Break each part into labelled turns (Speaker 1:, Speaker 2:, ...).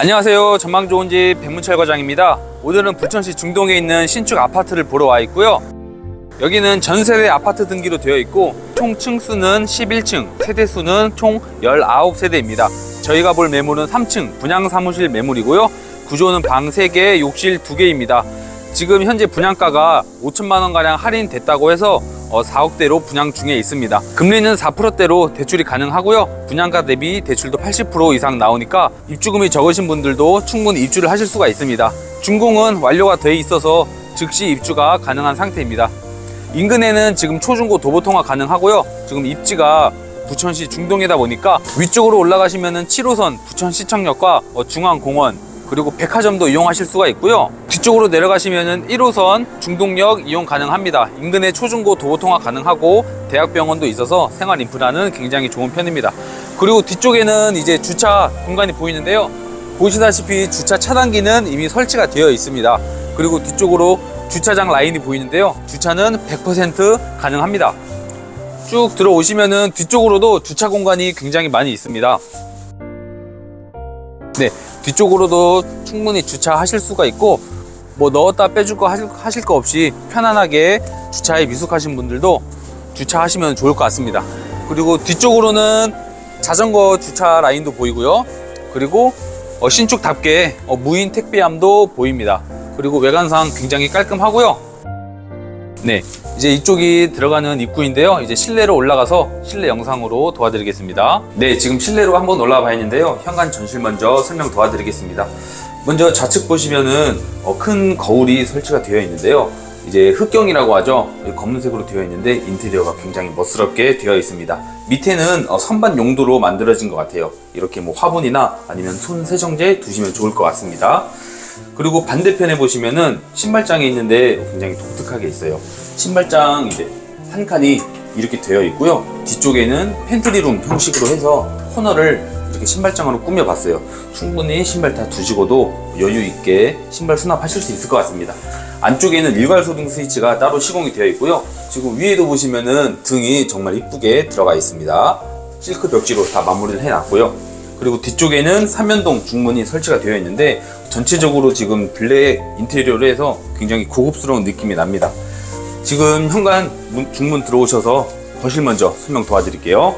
Speaker 1: 안녕하세요. 전망 좋은 집 백문철 과장입니다. 오늘은 부천시 중동에 있는 신축 아파트를 보러 와 있고요. 여기는 전세대 아파트 등기로 되어 있고 총 층수는 11층, 세대수는 총 19세대입니다. 저희가 볼 매물은 3층 분양 사무실 매물이고요. 구조는 방 3개, 욕실 2개입니다. 지금 현재 분양가가 5천만 원가량 할인됐다고 해서 4억대로 분양 중에 있습니다. 금리는 4%대로 대출이 가능하고요. 분양가 대비 대출도 80% 이상 나오니까 입주금이 적으신 분들도 충분히 입주를 하실 수가 있습니다. 준공은 완료가 돼 있어서 즉시 입주가 가능한 상태입니다. 인근에는 지금 초중고 도보 통화 가능하고요. 지금 입지가 부천시 중동이다 보니까 위쪽으로 올라가시면은 7호선 부천시청역과 중앙공원 그리고 백화점도 이용하실 수가 있고요. 뒤쪽으로 내려가시면은 1호선 중동역 이용 가능합니다. 인근에 초중고 도보 통화 가능하고 대학병원도 있어서 생활 인프라는 굉장히 좋은 편입니다. 그리고 뒤쪽에는 이제 주차 공간이 보이는데요. 보시다시피 주차 차단기는 이미 설치가 되어 있습니다. 그리고 뒤쪽으로 주차장 라인이 보이는데요. 주차는 100% 가능합니다. 쭉 들어오시면은 뒤쪽으로도 주차 공간이 굉장히 많이 있습니다. 네, 뒤쪽으로도 충분히 주차하실 수가 있고 뭐 넣었다 빼줄 거 하실 거 없이 편안하게 주차에 미숙하신 분들도 주차하시면 좋을 것 같습니다. 그리고 뒤쪽으로는 자전거 주차 라인도 보이고요. 그리고 신축답게 무인 택배함도 보입니다. 그리고 외관상 굉장히 깔끔하고요. 네, 이제 이쪽이 들어가는 입구인데요. 이제 실내로 올라가서 실내 영상으로 도와드리겠습니다. 네, 지금 실내로 한번 올라가 봐야겠는데요. 현관 전실 먼저 설명 도와드리겠습니다. 먼저 좌측 보시면은 큰 거울이 설치가 되어 있는데요. 이제 흑경이라고 하죠. 검은색으로 되어 있는데 인테리어가 굉장히 멋스럽게 되어 있습니다. 밑에는 선반 용도로 만들어진 것 같아요. 이렇게 뭐 화분이나 아니면 손 세정제 두시면 좋을 것 같습니다. 그리고 반대편에 보시면은 신발장이 있는데 굉장히 독특하게 있어요. 신발장 이제 한 칸이 이렇게 되어 있고요. 뒤쪽에는 팬트리룸 형식으로 해서 코너를 이렇게 신발장으로 꾸며봤어요. 충분히 신발 다 두시고도 여유 있게 신발 수납하실 수 있을 것 같습니다. 안쪽에는 일괄 소등 스위치가 따로 시공이 되어 있고요. 지금 위에도 보시면은 등이 정말 이쁘게 들어가 있습니다. 실크 벽지로 다 마무리를 해놨고요. 그리고 뒤쪽에는 삼연동 중문이 설치가 되어 있는데 전체적으로 지금 블랙 인테리어로 해서 굉장히 고급스러운 느낌이 납니다. 지금 현관 중문 들어오셔서 거실 먼저 설명 도와드릴게요.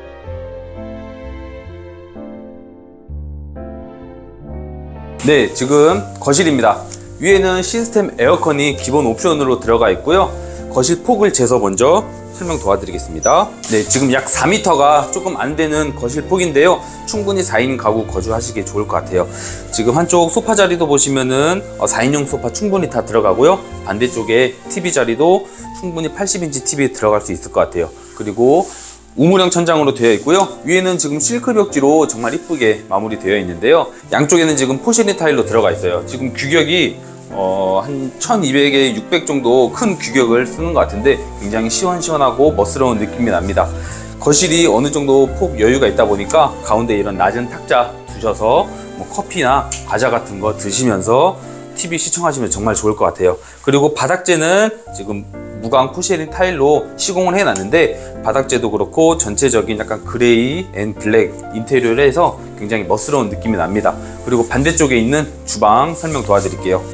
Speaker 1: 네, 지금 거실입니다. 위에는 시스템 에어컨이 기본 옵션으로 들어가 있고요. 거실 폭을 재서 먼저 설명 도와드리겠습니다. 네, 지금 약 4m가 조금 안 되는 거실 폭인데요. 충분히 4인 가구 거주하시기에 좋을 것 같아요. 지금 한쪽 소파 자리도 보시면은 4인용 소파 충분히 다 들어가고요. 반대쪽에 TV 자리도 충분히 80인치 TV 들어갈 수 있을 것 같아요. 그리고 우물형 천장으로 되어 있고요. 위에는 지금 실크 벽지로 정말 이쁘게 마무리되어 있는데요. 양쪽에는 지금 포르쉐 타일로 들어가 있어요. 지금 규격이 한 1200에 600 정도 큰 규격을 쓰는 것 같은데 굉장히 시원시원하고 멋스러운 느낌이 납니다. 거실이 어느 정도 폭 여유가 있다 보니까 가운데 이런 낮은 탁자 두셔서 뭐 커피나 과자 같은 거 드시면서 TV 시청하시면 정말 좋을 것 같아요. 그리고 바닥재는 지금 무광 포르쉐 타일로 시공을 해놨는데 바닥재도 그렇고 전체적인 약간 그레이 앤 블랙 인테리어를 해서 굉장히 멋스러운 느낌이 납니다. 그리고 반대쪽에 있는 주방 설명 도와드릴게요.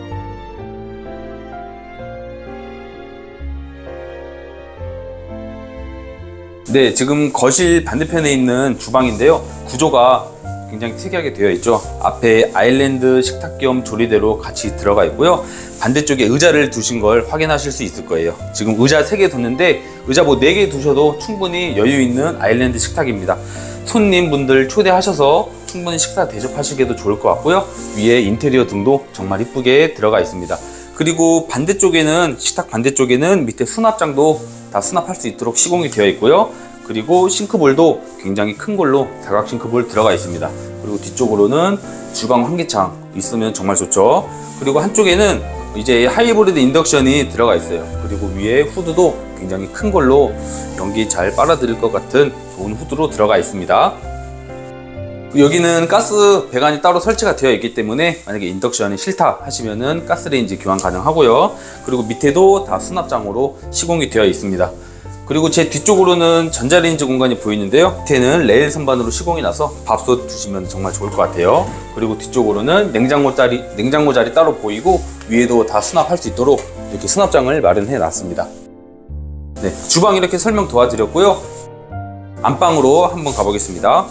Speaker 1: 네, 지금 거실 반대편에 있는 주방인데요. 구조가 굉장히 특이하게 되어 있죠. 앞에 아일랜드 식탁 겸 조리대로 같이 들어가 있고요. 반대쪽에 의자를 두신 걸 확인하실 수 있을 거예요. 지금 의자 3개 뒀는데 의자 뭐 4개 두셔도 충분히 여유 있는 아일랜드 식탁입니다. 손님분들 초대하셔서 충분히 식사 대접하시기에도 좋을 것 같고요. 위에 인테리어 등도 정말 이쁘게 들어가 있습니다. 그리고 반대쪽에는 식탁 반대쪽에는 밑에 수납장도 다 수납할 수 있도록 시공이 되어 있고요. 그리고 싱크볼도 굉장히 큰 걸로 사각 싱크볼 들어가 있습니다. 그리고 뒤쪽으로는 주방 환기창 있으면 정말 좋죠. 그리고 한쪽에는 이제 하이브리드 인덕션이 들어가 있어요. 그리고 위에 후드도 굉장히 큰 걸로 연기 잘 빨아들일 것 같은 좋은 후드로 들어가 있습니다. 여기는 가스 배관이 따로 설치가 되어 있기 때문에 만약에 인덕션이 싫다 하시면은 가스레인지 교환 가능하고요. 그리고 밑에도 다 수납장으로 시공이 되어 있습니다. 그리고 제 뒤쪽으로는 전자레인지 공간이 보이는데요. 밑에는 레일 선반으로 시공이 나서 밥솥 두시면 정말 좋을 것 같아요. 그리고 뒤쪽으로는 냉장고 자리 따로 보이고, 위에도 다 수납할 수 있도록 이렇게 수납장을 마련해 놨습니다. 네, 주방 이렇게 설명 도와드렸고요. 안방으로 한번 가보겠습니다.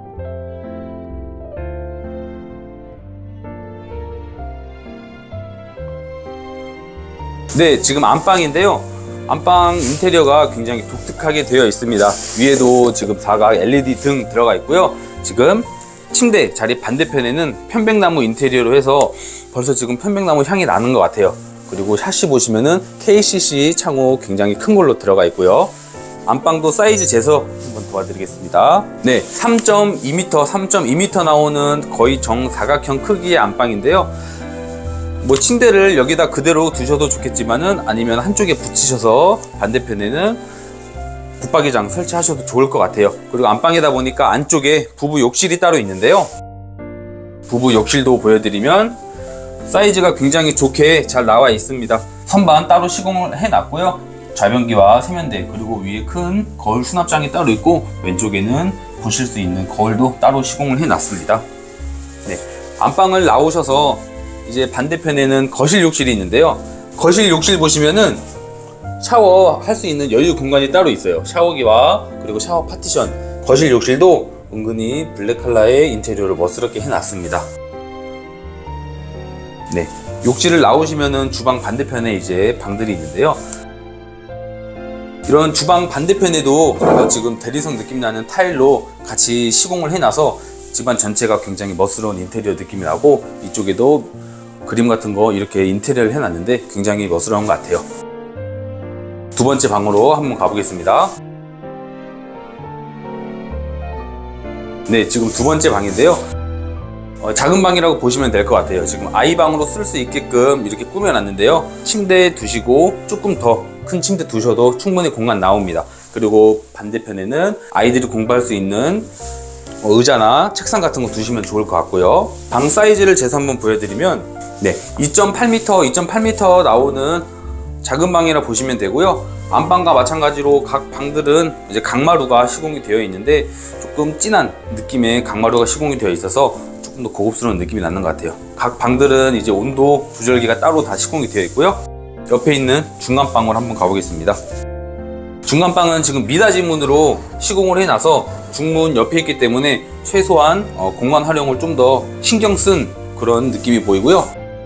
Speaker 1: 네, 지금 안방인데요. 안방 인테리어가 굉장히 독특하게 되어 있습니다. 위에도 지금 사각 LED 등 들어가 있고요. 지금 침대 자리 반대편에는 편백나무 인테리어로 해서 벌써 지금 편백나무 향이 나는 것 같아요. 그리고 샤시 보시면은 KCC 창호 굉장히 큰 걸로 들어가 있고요. 안방도 사이즈 재서 한번 도와드리겠습니다. 네, 3.2m 나오는 거의 정사각형 크기의 안방인데요. 뭐 침대를 여기다 그대로 두셔도 좋겠지만은, 아니면 한쪽에 붙이셔서 반대편에는 붙박이장 설치하셔도 좋을 것 같아요. 그리고 안방이다 보니까 안쪽에 부부 욕실이 따로 있는데요. 부부 욕실도 보여드리면 사이즈가 굉장히 좋게 잘 나와 있습니다. 선반 따로 시공을 해놨고요. 좌변기와 세면대, 그리고 위에 큰 거울 수납장이 따로 있고, 왼쪽에는 보실 수 있는 거울도 따로 시공을 해놨습니다. 네, 안방을 나오셔서 이제 반대편에는 거실 욕실이 있는데요. 거실 욕실 보시면은 샤워 할 수 있는 여유 공간이 따로 있어요. 샤워기와 그리고 샤워 파티션. 거실 욕실도 은근히 블랙 컬러의 인테리어를 멋스럽게 해놨습니다. 네, 욕실을 나오시면은 주방 반대편에 이제 방들이 있는데요. 이런 주방 반대편에도 지금 대리석 느낌 나는 타일로 같이 시공을 해놔서 집안 전체가 굉장히 멋스러운 인테리어 느낌이 나고, 이쪽에도 그림 같은 거 이렇게 인테리어를 해놨는데 굉장히 멋스러운 것 같아요. 두 번째 방으로 한번 가보겠습니다. 네, 지금 두 번째 방인데요. 작은 방이라고 보시면 될 것 같아요. 지금 아이방으로 쓸 수 있게끔 이렇게 꾸며놨는데요. 침대 두시고 조금 더 큰 침대 두셔도 충분히 공간 나옵니다. 그리고 반대편에는 아이들이 공부할 수 있는 의자나 책상 같은 거 두시면 좋을 것 같고요. 방 사이즈를 재서 한번 보여드리면, 네, 2.8m 나오는 작은 방이라 보시면 되고요. 안방과 마찬가지로 각 방들은 이제 강마루가 시공이 되어 있는데, 조금 진한 느낌의 강마루가 시공이 되어 있어서 조금 더 고급스러운 느낌이 나는 것 같아요. 각 방들은 이제 온도 조절기가 따로 다 시공이 되어 있고요. 옆에 있는 중간방으로 한번 가보겠습니다. 중간방은 지금 미닫이 문으로 시공을 해놔서 중문 옆에 있기 때문에 최소한 공간 활용을 좀 더 신경 쓴 그런 느낌이 보이고요.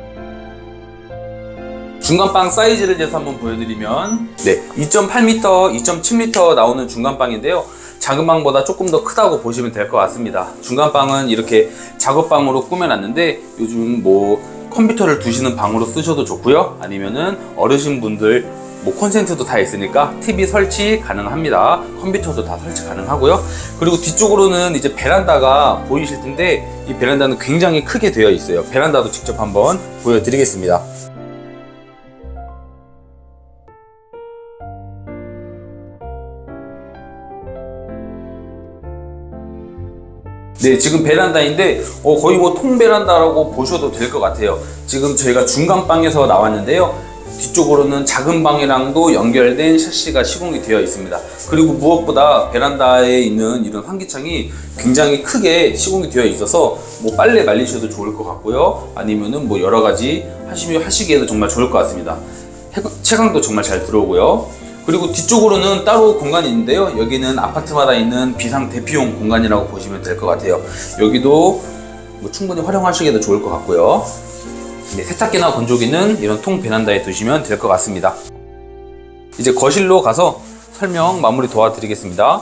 Speaker 1: 중간방 사이즈를 재서 한번 보여드리면, 네, 2.8m, 2.7m 나오는 중간방인데요. 작은 방보다 조금 더 크다고 보시면 될 것 같습니다. 중간방은 이렇게 작업방으로 꾸며놨는데, 요즘 뭐 컴퓨터를 두시는 방으로 쓰셔도 좋고요. 아니면은 어르신분들 뭐 콘센트도 다 있으니까 TV 설치 가능합니다. 컴퓨터도 다 설치 가능하고요. 그리고 뒤쪽으로는 이제 베란다가 보이실 텐데, 이 베란다는 굉장히 크게 되어 있어요. 베란다도 직접 한번 보여드리겠습니다. 네, 지금 베란다인데 거의 뭐 통베란다라고 보셔도 될 것 같아요. 지금 저희가 중간방에서 나왔는데요. 뒤쪽으로는 작은 방이랑도 연결된 샤시가 시공이 되어 있습니다. 그리고 무엇보다 베란다에 있는 이런 환기창이 굉장히 크게 시공이 되어 있어서 뭐 빨래 말리셔도 좋을 것 같고요. 아니면은 뭐 여러 가지 하시기에도 정말 좋을 것 같습니다. 채광도 정말 잘 들어오고요. 그리고 뒤쪽으로는 따로 공간이 있는데요. 여기는 아파트마다 있는 비상 대피용 공간이라고 보시면 될 것 같아요. 여기도 뭐 충분히 활용하시기에도 좋을 것 같고요. 네, 세탁기나 건조기는 이런 통 베란다에 두시면 될 것 같습니다. 이제 거실로 가서 설명 마무리 도와드리겠습니다.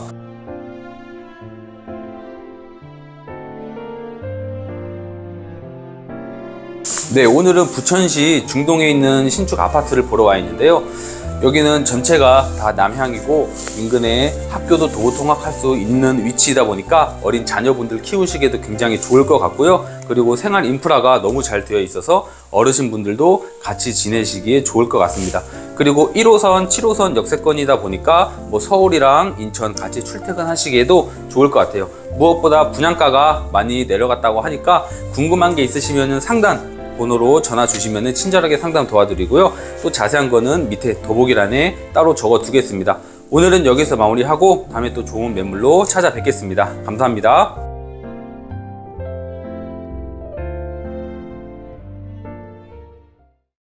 Speaker 1: 네, 오늘은 부천시 중동에 있는 신축 아파트를 보러 와 있는데요. 여기는 전체가 다 남향이고 인근에 학교도 도보통학할 수 있는 위치이다 보니까 어린 자녀분들 키우시기에도 굉장히 좋을 것 같고요. 그리고 생활 인프라가 너무 잘 되어 있어서 어르신분들도 같이 지내시기에 좋을 것 같습니다. 그리고 1호선, 7호선 역세권이다 보니까 뭐 서울이랑 인천 같이 출퇴근하시기에도 좋을 것 같아요. 무엇보다 분양가가 많이 내려갔다고 하니까 궁금한 게 있으시면 상단 번호로 전화 주시면 친절하게 상담 도와드리고요. 또 자세한 거는 밑에 더보기란에 따로 적어 두겠습니다. 오늘은 여기서 마무리하고 다음에 또 좋은 매물로 찾아뵙겠습니다. 감사합니다.